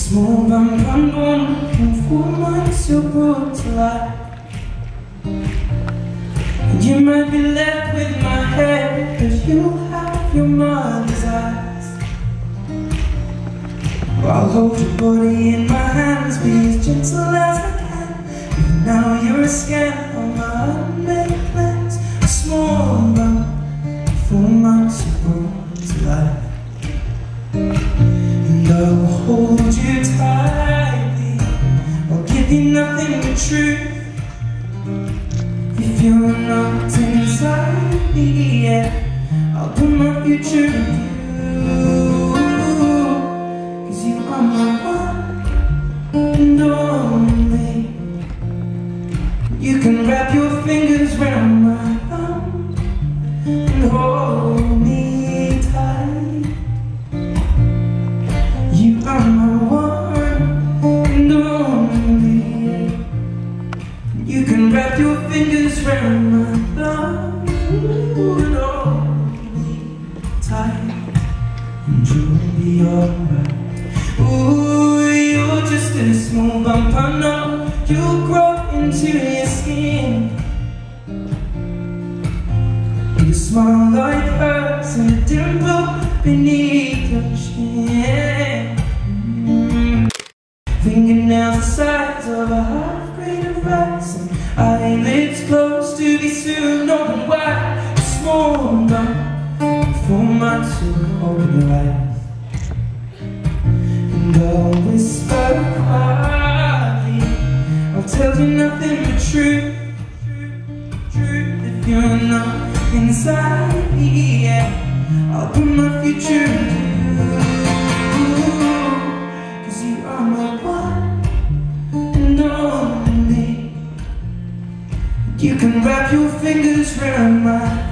small bump on one, in 4 months you're brought to life. And you might be left with my head, but you'll have your mother's eyes. I'll hold your body in my hands, be as gentle as I can. Even now you're a scan on my unmade plans. A small bump, 4 months you're brought to life. And I'll hold you tightly, I'll give you nothing but truth. If you're not inside me yet, I'll put my future in you. 'Cause you are my one and only. You can wrap your fingers round my thumb and hold me tight. You are my one and only. You can wrap your fingers round my thumb and hold me tight, and you'll be alright. Ooh, you're just a small bump, I know. You'll grow into your skin. You smile like hers and a dimple beneath your chin. Fingernails the size of a half-grain of rice, and eyelids close to be soon open wide. A small bump, 4 months you'll open your eyes. And I'll whisper quietly, I'll tell you nothing but truth. If you're not inside me yet, I'll put my future in you. 'Cause you are my one and only. You can wrap your fingers round my